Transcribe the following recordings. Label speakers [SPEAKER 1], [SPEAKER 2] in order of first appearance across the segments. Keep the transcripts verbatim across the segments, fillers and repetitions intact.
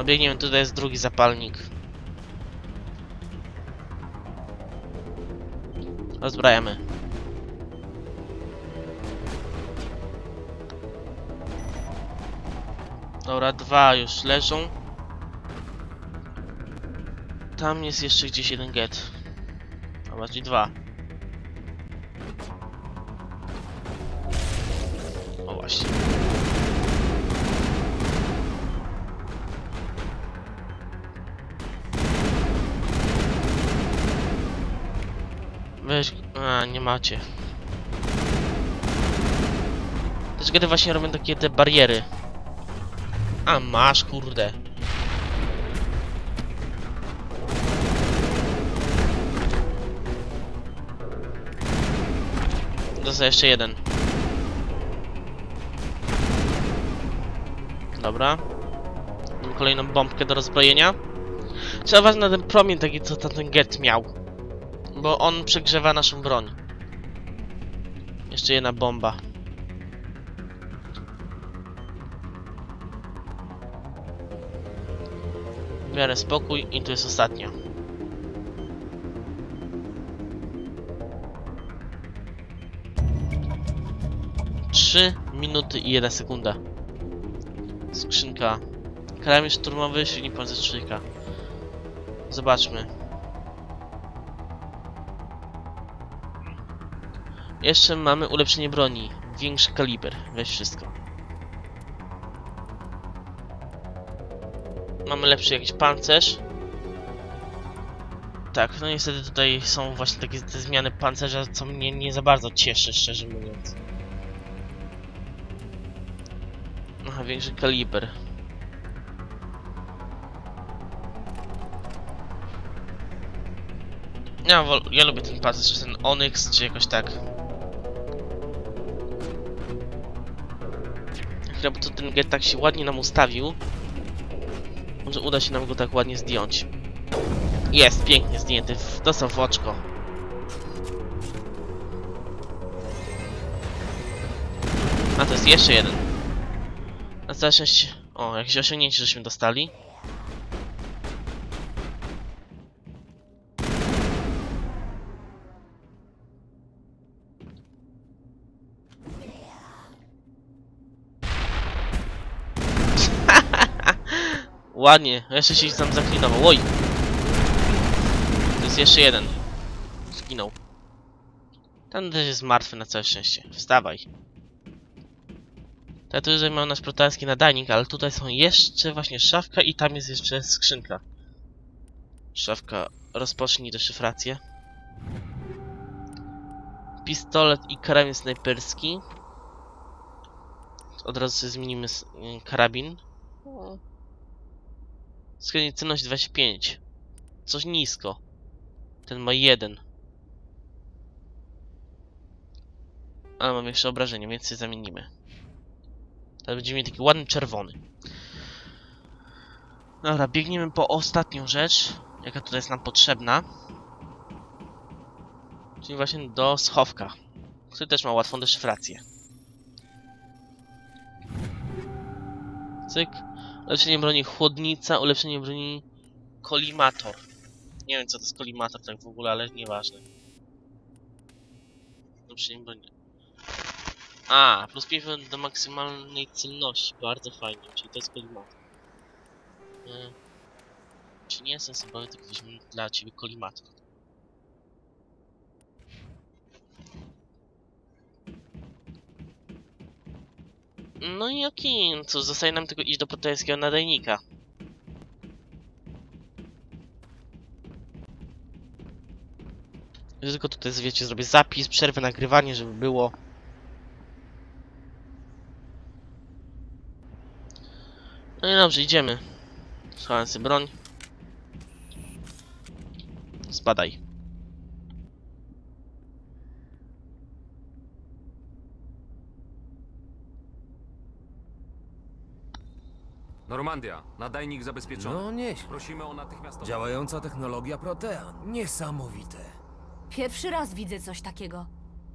[SPEAKER 1] No biegniemy, tutaj jest drugi zapalnik. Rozbrajamy. Dobra, dwa już leżą. Tam jest jeszcze gdzieś jeden get. A bardziej dwa. O właśnie. Weź... A, nie macie. Też gdy właśnie robią takie te bariery. A, masz, kurde. Został jeszcze jeden. Dobra. Mam kolejną bombkę do rozbrojenia. Trzeba uważać na ten promień taki, co ten get miał. Bo on przegrzewa naszą broń. Jeszcze jedna bomba. W miarę spokój i tu jest ostatnia. Trzy minuty i jedna sekunda. Skrzynka. Karabin szturmowy, silnik pancernika. Zobaczmy. Jeszcze mamy ulepszenie broni. Większy kaliber. Weź wszystko. Mamy lepszy jakiś pancerz. Tak, no niestety tutaj są właśnie takie te zmiany pancerza, co mnie nie za bardzo cieszy, szczerze mówiąc. Aha, większy kaliber. Ja, ja lubię ten pancerz, ten Onyx, czy jakoś tak. Chyba to ten get tak się ładnie nam ustawił. Może uda się nam go tak ładnie zdjąć. Jest, pięknie zdjęty. Dostał w oczko. A to jest jeszcze jeden. Na całe szczęście... O, jakieś osiągnięcie żeśmy dostali. Ładnie, jeszcze się tam zaklinował. Oj! To jest jeszcze jeden. Zginął. Ten też jest martwy na całe szczęście. Wstawaj. Ja tu już mam nasz proteański nadajnik, ale tutaj są jeszcze właśnie szafka i tam jest jeszcze skrzynka. Szafka, rozpocznij deszyfrację. Pistolet i karabin snajperski. Od razu sobie zmienimy karabin. Skrajnie cenność dwadzieścia pięć. Coś nisko. Ten ma jeden. Ale mam jeszcze obrażenie, więc się zamienimy. Teraz będziemy mieli taki ładny czerwony. Dobra, biegniemy po ostatnią rzecz, jaka tutaj jest nam potrzebna. Czyli właśnie do schowka, który też ma łatwą deszyfrację. Cyk. Ulepszenie broni chłodnica, ulepszenie broni kolimator. Nie wiem co to jest kolimator tak w ogóle, ale nieważne. Ulepszenie broni. A, plus pięć do maksymalnej celności. Bardzo fajnie, czyli to jest kolimator. Hmm. Czy nie jest sensowy, tylko weźmy dla ciebie kolimator. No i okej, okay. Co zostaje nam tylko iść do proteańskiego nadajnika. Tylko tutaj, wiecie, zrobię zapis, przerwę nagrywanie, żeby było. No i dobrze, idziemy. Schowałem sobie broń. Spadaj.
[SPEAKER 2] Normandia, nadajnik zabezpieczony.
[SPEAKER 3] No nieźle.
[SPEAKER 2] Prosimy o natychmiastowe...
[SPEAKER 3] Działająca technologia Protean. Niesamowite.
[SPEAKER 4] Pierwszy raz widzę coś takiego.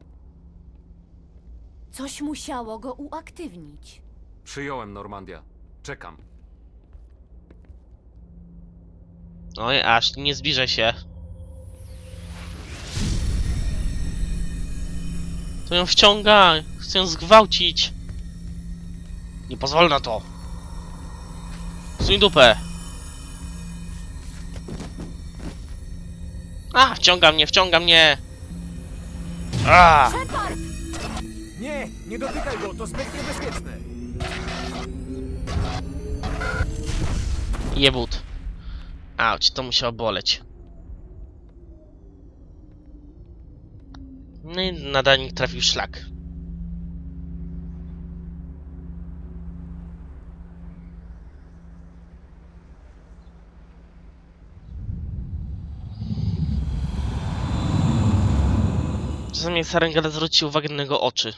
[SPEAKER 4] Coś musiało go uaktywnić.
[SPEAKER 2] Przyjąłem, Normandia. Czekam.
[SPEAKER 1] Oj, aż nie zbliżaj się. To ją wciąga! Chcę ją zgwałcić! Nie pozwolę na to! Suń dupę! A! Wciąga mnie, wciąga mnie! A!
[SPEAKER 4] Shepard!
[SPEAKER 3] Nie, nie dotykaj go, to zbyt niebezpieczne.
[SPEAKER 1] Jebut. Auć, to musiało boleć. No i nadajnik trafił w szlak. Czasami Sarengada zwróci uwagę na jego oczy.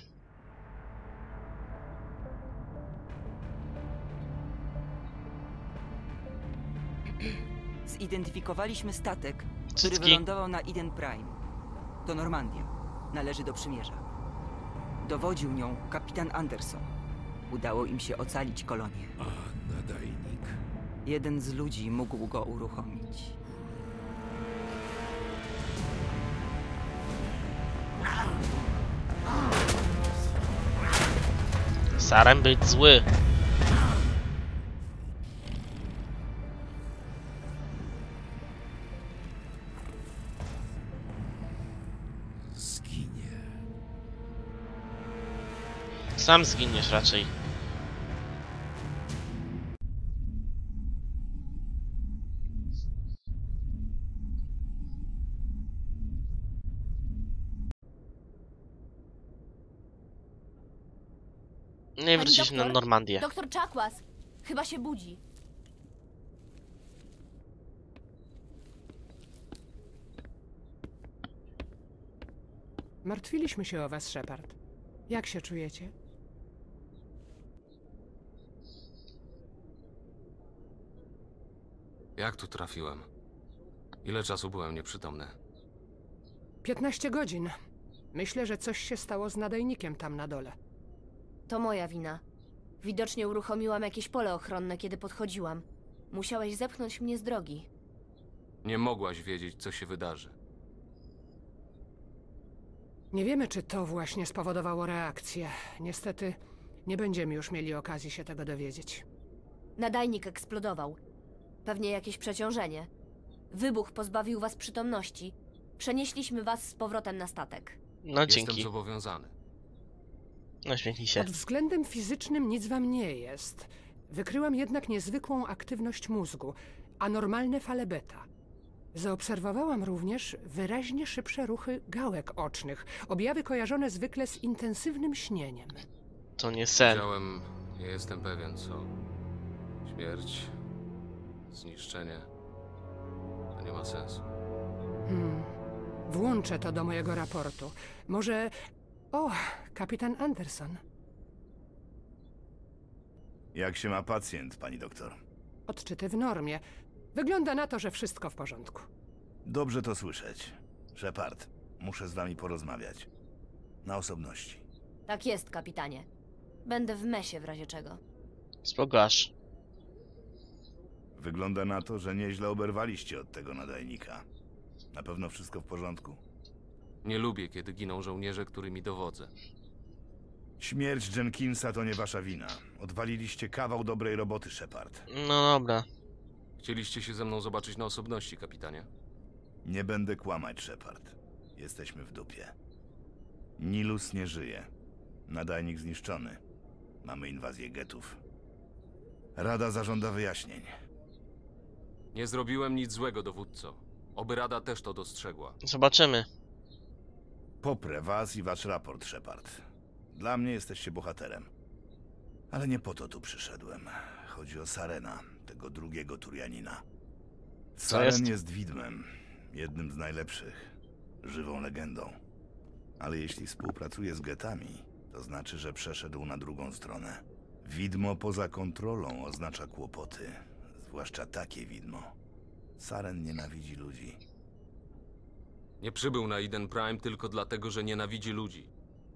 [SPEAKER 5] Zidentyfikowaliśmy statek, który
[SPEAKER 1] Cycki.
[SPEAKER 5] wylądował na Eden Prime. To Normandia. Należy do przymierza. Dowodził nią kapitan Anderson. Udało im się ocalić kolonię.
[SPEAKER 3] A, nadajnik.
[SPEAKER 5] Jeden z ludzi mógł go uruchomić.
[SPEAKER 1] Saren być zły.
[SPEAKER 3] Zginie.
[SPEAKER 1] Sam zginiesz raczej. Nie wrócić na
[SPEAKER 4] doktor?
[SPEAKER 1] Normandię.
[SPEAKER 4] Doktor Chakwas! Chyba się budzi.
[SPEAKER 6] Martwiliśmy się o was, Shepard. Jak się czujecie?
[SPEAKER 2] Jak tu trafiłem? Ile czasu byłem nieprzytomny?
[SPEAKER 6] Piętnaście godzin. Myślę, że coś się stało z nadajnikiem tam na dole.
[SPEAKER 4] To moja wina. Widocznie uruchomiłam jakieś pole ochronne, kiedy podchodziłam. Musiałeś zepchnąć mnie z drogi.
[SPEAKER 2] Nie mogłaś wiedzieć, co się wydarzy.
[SPEAKER 6] Nie wiemy, czy to właśnie spowodowało reakcję. Niestety, nie będziemy już mieli okazji się tego dowiedzieć.
[SPEAKER 4] Nadajnik eksplodował. Pewnie jakieś przeciążenie. Wybuch pozbawił was przytomności. Przenieśliśmy was z powrotem na statek.
[SPEAKER 1] No
[SPEAKER 2] Jestem
[SPEAKER 1] dzięki.
[SPEAKER 2] zobowiązany.
[SPEAKER 1] No śmiechnij się.
[SPEAKER 6] Pod względem fizycznym nic wam nie jest. Wykryłam jednak niezwykłą aktywność mózgu, anormalne fale beta. Zaobserwowałam również wyraźnie szybsze ruchy gałek ocznych, objawy kojarzone zwykle z intensywnym śnieniem.
[SPEAKER 1] To nie sen.
[SPEAKER 2] Wiedziałem, nie jestem pewien, co. Śmierć, zniszczenie. To nie ma sensu.
[SPEAKER 6] Hmm. Włączę to do mojego raportu. Może... O, kapitan Anderson.
[SPEAKER 7] Jak się ma pacjent, pani doktor?
[SPEAKER 6] Odczyty w normie. Wygląda na to, że wszystko w porządku.
[SPEAKER 7] Dobrze to słyszeć. Shepard, muszę z wami porozmawiać. Na osobności.
[SPEAKER 4] Tak jest, kapitanie. Będę w mesie w razie czego.
[SPEAKER 1] Spogasz.
[SPEAKER 7] Wygląda na to, że nieźle oberwaliście od tego nadajnika. Na pewno wszystko w porządku?
[SPEAKER 2] Nie lubię, kiedy giną żołnierze, którymi dowodzę.
[SPEAKER 7] Śmierć Jenkinsa to nie wasza wina. Odwaliliście kawał dobrej roboty, Shepard.
[SPEAKER 1] No dobra.
[SPEAKER 2] Chcieliście się ze mną zobaczyć na osobności, kapitanie?
[SPEAKER 7] Nie będę kłamać, Shepard. Jesteśmy w dupie. Nilus nie żyje. Nadajnik zniszczony. Mamy inwazję getów. Rada zażąda wyjaśnień.
[SPEAKER 2] Nie zrobiłem nic złego, dowódco. Oby Rada też to dostrzegła.
[SPEAKER 1] Zobaczymy.
[SPEAKER 7] Poprę was i wasz raport, Shepard. Dla mnie jesteście bohaterem. Ale nie po to tu przyszedłem. Chodzi o Sarena, tego drugiego Turianina. Saren
[SPEAKER 1] jest?
[SPEAKER 7] jest widmem. Jednym z najlepszych. Żywą legendą. Ale jeśli współpracuje z getami, to znaczy, że przeszedł na drugą stronę. Widmo poza kontrolą oznacza kłopoty. Zwłaszcza takie widmo. Saren nienawidzi ludzi.
[SPEAKER 2] Nie przybył na Eden Prime tylko dlatego, że nienawidzi ludzi.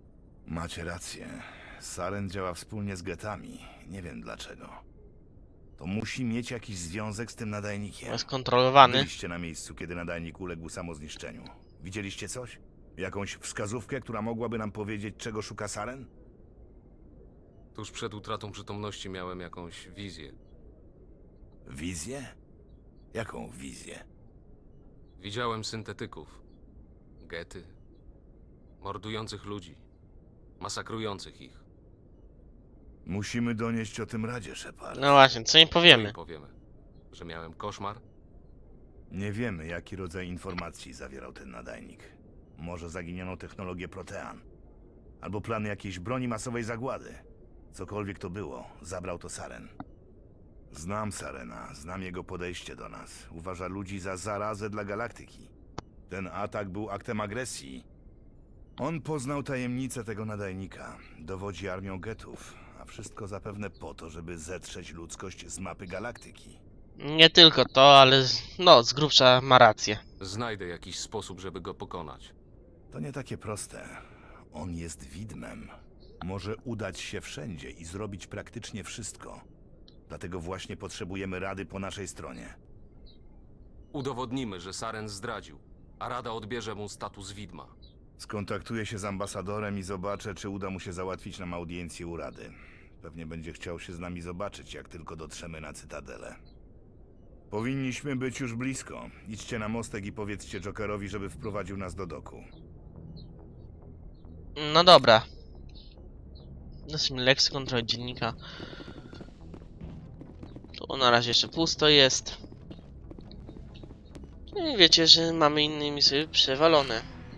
[SPEAKER 7] Macie rację. Saren działa wspólnie z getami. Nie wiem dlaczego. To musi mieć jakiś związek z tym nadajnikiem.
[SPEAKER 1] Jest kontrolowany.
[SPEAKER 7] Byliście na miejscu, kiedy nadajnik uległ samozniszczeniu. Widzieliście coś? Jakąś wskazówkę, która mogłaby nam powiedzieć, czego szuka Saren?
[SPEAKER 2] Tuż przed utratą przytomności miałem jakąś wizję.
[SPEAKER 7] Wizję? Jaką wizję?
[SPEAKER 2] Widziałem syntetyków, gety, mordujących ludzi, masakrujących ich.
[SPEAKER 7] Musimy donieść o tym Radzie, Shepard.
[SPEAKER 1] No właśnie, co im
[SPEAKER 2] Co
[SPEAKER 1] powiemy?
[SPEAKER 2] im powiemy? Że miałem koszmar?
[SPEAKER 7] Nie wiemy, jaki rodzaj informacji zawierał ten nadajnik. Może zaginioną technologię Protean. Albo plan jakiejś broni masowej zagłady. Cokolwiek to było, zabrał to Saren. Znam Sarena, znam jego podejście do nas. Uważa ludzi za zarazę dla galaktyki. Ten atak był aktem agresji. On poznał tajemnicę tego nadajnika. Dowodzi armią getów, a wszystko zapewne po to, żeby zetrzeć ludzkość z mapy galaktyki.
[SPEAKER 1] Nie tylko to, ale z- no, z grubsza ma rację.
[SPEAKER 2] Znajdę jakiś sposób, żeby go pokonać.
[SPEAKER 7] To nie takie proste. On jest widmem. Może udać się wszędzie i zrobić praktycznie wszystko. Dlatego właśnie potrzebujemy Rady po naszej stronie.
[SPEAKER 2] Udowodnimy, że Saren zdradził, a Rada odbierze mu status widma.
[SPEAKER 7] Skontaktuję się z ambasadorem i zobaczę, czy uda mu się załatwić nam audiencję u Rady. Pewnie będzie chciał się z nami zobaczyć, jak tylko dotrzemy na Cytadelę. Powinniśmy być już blisko. Idźcie na mostek i powiedzcie Jokerowi, żeby wprowadził nas do doku.
[SPEAKER 1] No dobra. Zacznijmy leksykon, trochę dziennika. Tu na razie jeszcze pusto jest. No i wiecie, że mamy innymi sobie przewalone.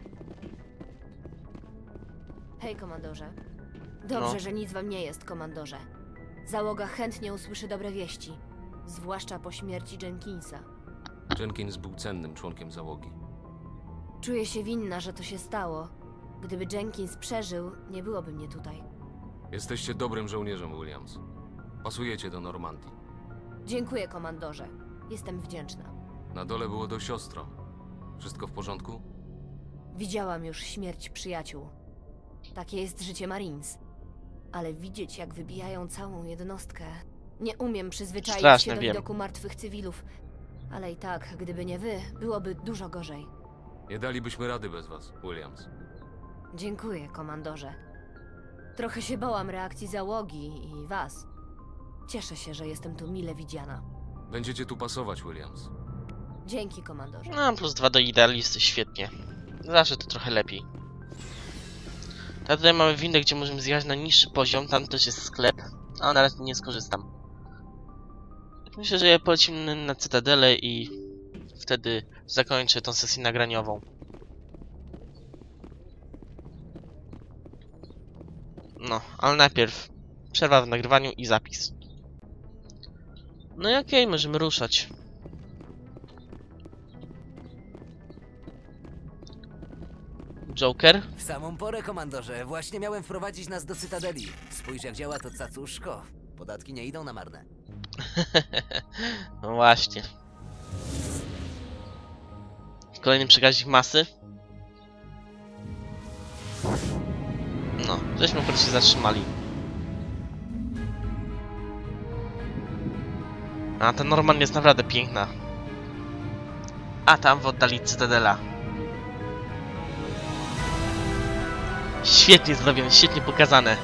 [SPEAKER 4] Hej, komandorze. Dobrze,
[SPEAKER 1] No.
[SPEAKER 4] że nic wam nie jest, komandorze. Załoga chętnie usłyszy dobre wieści. Zwłaszcza po śmierci Jenkinsa.
[SPEAKER 2] Jenkins był cennym członkiem załogi.
[SPEAKER 4] Czuję się winna, że to się stało. Gdyby Jenkins przeżył, nie byłoby mnie tutaj.
[SPEAKER 2] Jesteście dobrym żołnierzem, Williams. Pasujecie do Normandii.
[SPEAKER 4] Dziękuję, komandorze. Jestem wdzięczna.
[SPEAKER 2] Na dole było dość ostro. Wszystko w porządku?
[SPEAKER 4] Widziałam już śmierć przyjaciół. Takie jest życie Marines. Ale widzieć, jak wybijają całą jednostkę... Nie umiem przyzwyczaić
[SPEAKER 1] Straszne,
[SPEAKER 4] się do
[SPEAKER 1] wiem.
[SPEAKER 4] widoku martwych cywilów. Ale i tak, gdyby nie wy, byłoby dużo gorzej.
[SPEAKER 2] Nie dalibyśmy rady bez was, Williams.
[SPEAKER 4] Dziękuję, komandorze. Trochę się bałam reakcji załogi i was. Cieszę się, że jestem tu mile widziana.
[SPEAKER 2] Będziecie tu pasować, Williams.
[SPEAKER 4] Dzięki, komandorze.
[SPEAKER 1] No, plus dwa do idealisty, świetnie. Zawsze to trochę lepiej. A tutaj mamy windę, gdzie możemy zjechać na niższy poziom, tam też jest sklep, a na razie nie skorzystam. Myślę, że ja polecimy na Cytadelę i wtedy zakończę tą sesję nagraniową. No, ale najpierw przerwa w nagrywaniu i zapis. No i okej, okay, możemy ruszać. Joker?
[SPEAKER 8] W samą porę, komandorze. Właśnie miałem wprowadzić nas do Cytadeli. Spójrz, jak działa to cacuszko. Podatki nie idą na marne.
[SPEAKER 1] No właśnie. Kolejny przekaźnik masy. No, żeśmy akurat się zatrzymali. A ta Norman jest naprawdę piękna. A tam w oddali Cytadela. Świetnie zrobione, świetnie pokazane.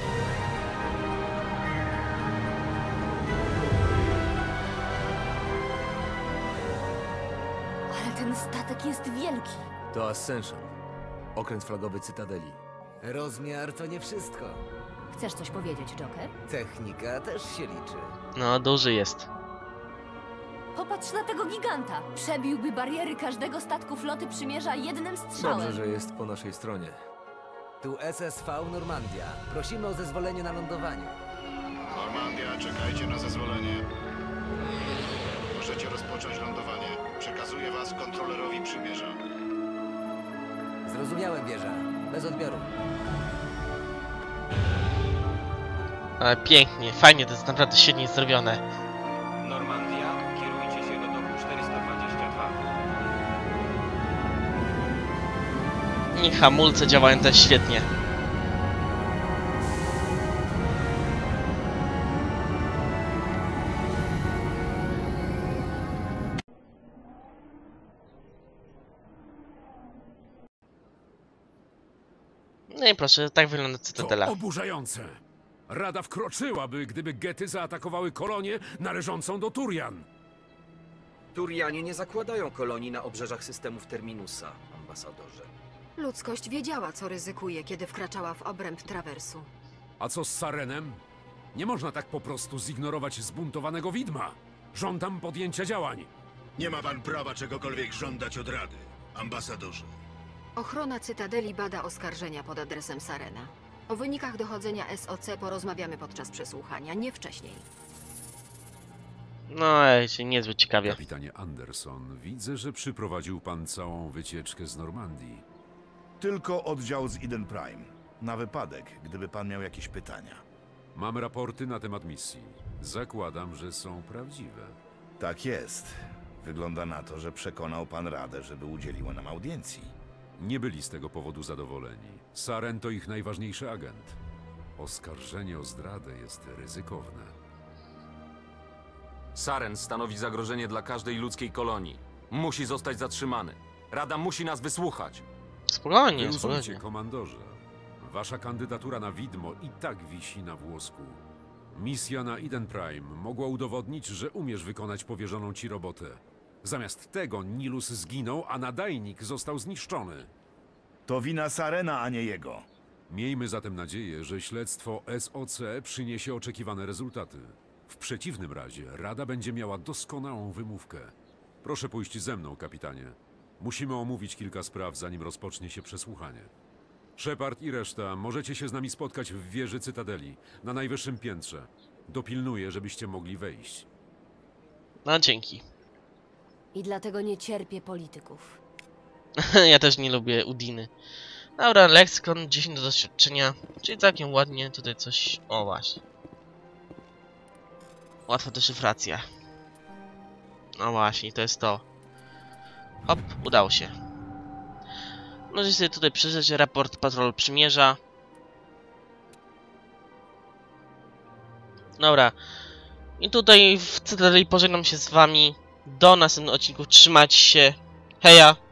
[SPEAKER 4] Ale ten statek jest wielki.
[SPEAKER 3] To Ascension. Okręt flagowy Cytadeli.
[SPEAKER 8] Rozmiar to nie wszystko.
[SPEAKER 4] Chcesz coś powiedzieć, Joker?
[SPEAKER 8] Technika też się liczy.
[SPEAKER 1] No, duży jest.
[SPEAKER 4] Popatrz na tego giganta. Przebiłby bariery każdego statku floty przymierza jednym strzałem.
[SPEAKER 3] Dobrze, że jest po naszej stronie.
[SPEAKER 8] Tu S S V Normandia. Prosimy o zezwolenie na lądowanie.
[SPEAKER 7] Normandia, czekajcie na zezwolenie. Możecie rozpocząć lądowanie. Przekazuję was kontrolerowi przymierza.
[SPEAKER 8] Zrozumiałem, wieża. Bez odbioru.
[SPEAKER 1] Ale pięknie, fajnie, to jest naprawdę świetnie zrobione.
[SPEAKER 9] Normandia, kierujcie się do doku czterysta dwadzieścia dwa.
[SPEAKER 1] I hamulce działają też świetnie. No i proszę, tak wygląda
[SPEAKER 10] To
[SPEAKER 1] Cytadela.
[SPEAKER 10] oburzające. Rada wkroczyłaby, gdyby gety zaatakowały kolonię należącą do Turian.
[SPEAKER 11] Turianie nie zakładają kolonii na obrzeżach systemów Terminusa, ambasadorze.
[SPEAKER 12] Ludzkość wiedziała, co ryzykuje, kiedy wkraczała w obręb trawersu.
[SPEAKER 10] A co z Sarenem? Nie można tak po prostu zignorować zbuntowanego widma. Żądam podjęcia działań.
[SPEAKER 13] Nie ma pan prawa czegokolwiek żądać od Rady, ambasadorze.
[SPEAKER 12] Ochrona Cytadeli bada oskarżenia pod adresem Sarena. O wynikach dochodzenia S O C porozmawiamy podczas przesłuchania, nie wcześniej.
[SPEAKER 1] No, ej, się niezbyt ciekawie.
[SPEAKER 10] Kapitanie Anderson, widzę, że przyprowadził pan całą wycieczkę z Normandii.
[SPEAKER 7] Tylko oddział z Eden Prime. Na wypadek, gdyby pan miał jakieś pytania.
[SPEAKER 10] Mam raporty na temat misji. Zakładam, że są prawdziwe.
[SPEAKER 7] Tak jest. Wygląda na to, że przekonał pan Radę, żeby udzieliła nam audiencji.
[SPEAKER 10] Nie byli z tego powodu zadowoleni. Saren to ich najważniejszy agent. Oskarżenie o zdradę jest ryzykowne.
[SPEAKER 9] Saren stanowi zagrożenie dla każdej ludzkiej kolonii. Musi zostać zatrzymany. Rada musi nas wysłuchać.
[SPEAKER 1] Spokojnie,
[SPEAKER 10] Wyrozumcie,
[SPEAKER 1] spokojnie.
[SPEAKER 10] komandorze. Wasza kandydatura na widmo i tak wisi na włosku. Misja na Eden Prime mogła udowodnić, że umiesz wykonać powierzoną ci robotę. Zamiast tego Nilus zginął, a nadajnik został zniszczony.
[SPEAKER 7] To wina Sarena, a nie jego.
[SPEAKER 10] Miejmy zatem nadzieję, że śledztwo S O C przyniesie oczekiwane rezultaty. W przeciwnym razie Rada będzie miała doskonałą wymówkę. Proszę pójść ze mną, kapitanie. Musimy omówić kilka spraw, zanim rozpocznie się przesłuchanie. Shepard i reszta, możecie się z nami spotkać w wieży Cytadeli, na najwyższym piętrze. Dopilnuję, żebyście mogli wejść.
[SPEAKER 1] No, dzięki.
[SPEAKER 4] I dlatego nie cierpię polityków.
[SPEAKER 1] Ja też nie lubię Udiny. Dobra, leksykon, dziesięć do doświadczenia. Czyli całkiem ładnie, tutaj coś... O, właśnie. Łatwa deszyfracja. No właśnie, to jest to. Hop, udało się. Możecie sobie tutaj przeczytać raport Patrol Przymierza. Dobra. I tutaj w Cytadeli pożegnam się z wami. Do następnych odcinków. Trzymajcie się. Heja!